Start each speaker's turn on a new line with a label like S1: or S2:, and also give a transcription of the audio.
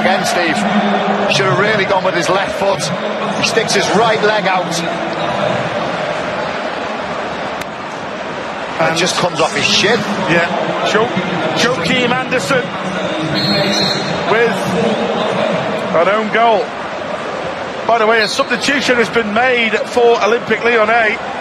S1: again, Steve. Should have really gone with his left foot. He sticks his right leg out. And it just comes off his shin.
S2: Yeah. Joachim Andersen with an own goal. By the way, a substitution has been made for Olympique Lyonnais.